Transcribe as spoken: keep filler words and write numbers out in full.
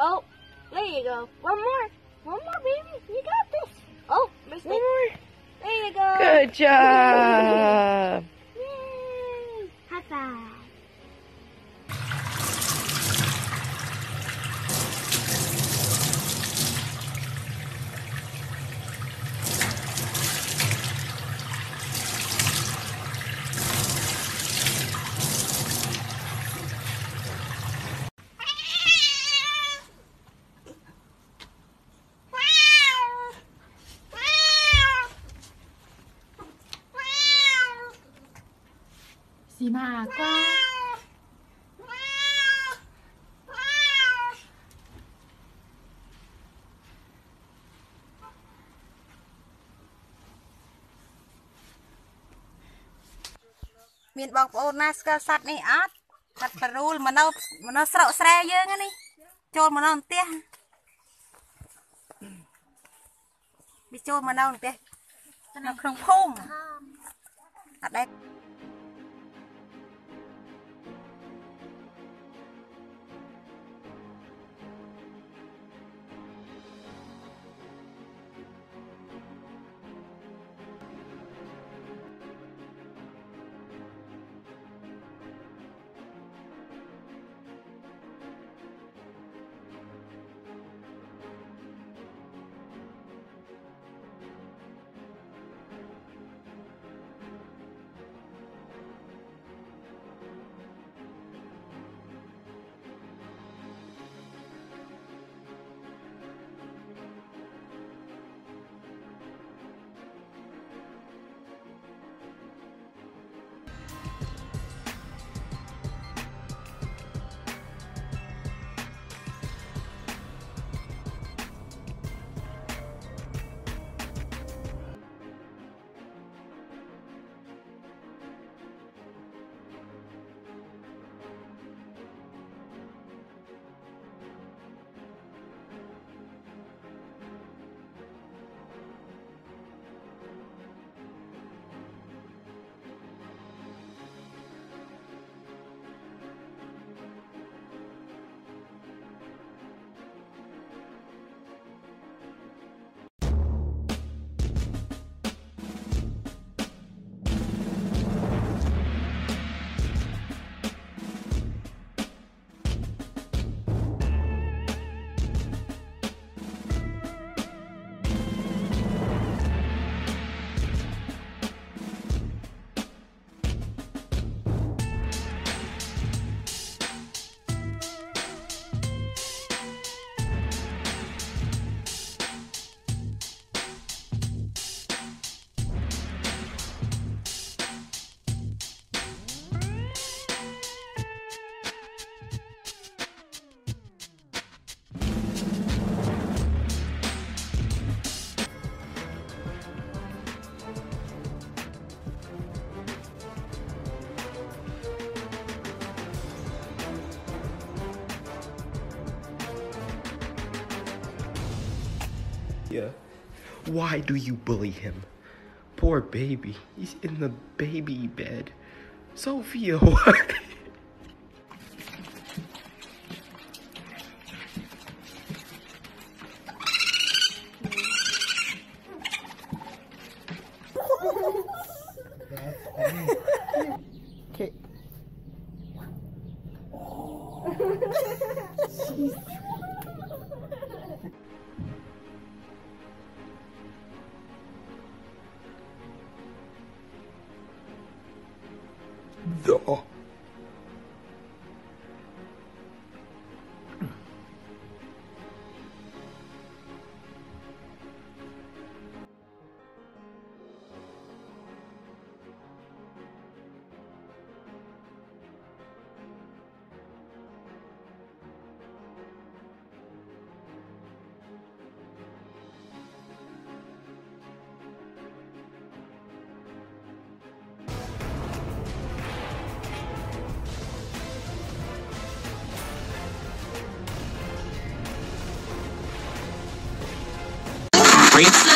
Oh, there you go. One more. One more, baby. You got this. Oh, mistake. One more. There you go. Good job. Yay. High five. Gì mà quá. Miền bọc ôn na ska sắt này át sắt parul mà nó mà nó sạo xe dương á đi trôn mà nó tia bị trôn mà nó tia nó không phum ở đây. Yeah. Why do you bully him? Poor baby. He's in the baby bed. Sophia, why? Okay. The Great.